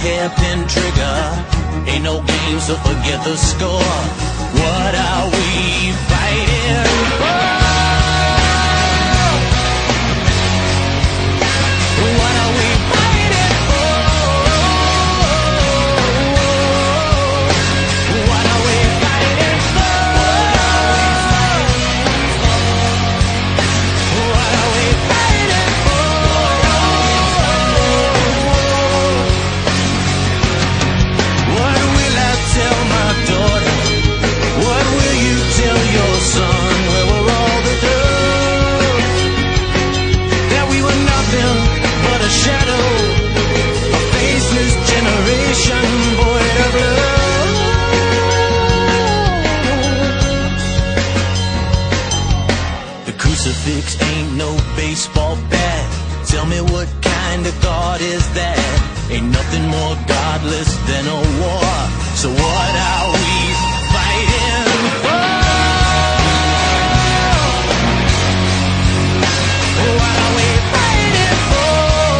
hairpin trigger. Ain't no game, so forget the score. What are we fighting for? What are we fighting for? What are we fighting for? What are we fighting for? What will I tell my daughter? What will you tell your son? Where were all the girls? That we were nothing but a shadow, a faceless generation void of love. The crucifix ain't no baseball bat. Tell me what kind of God is that? Ain't nothing more godless than a war. So what are we fighting for? What are we fighting for?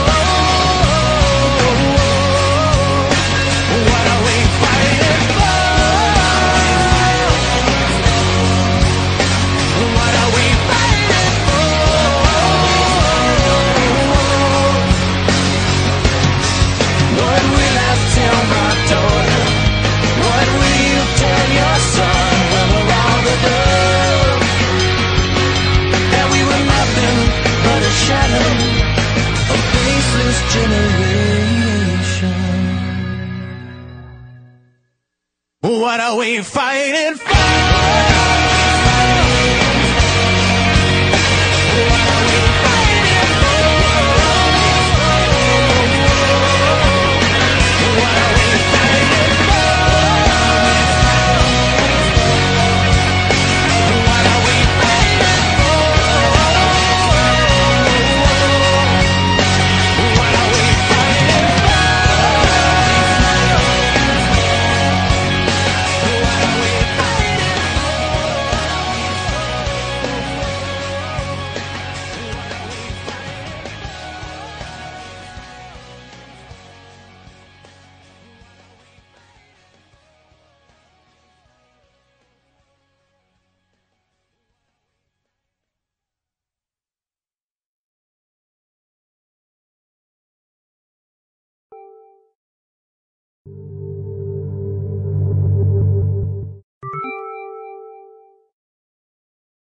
What are we fighting for? What are we fighting for? What will I tell my daughter? What will you tell your son? Where were all the girls? That we were nothing but a shadow, a faceless generation. What are we fighting for?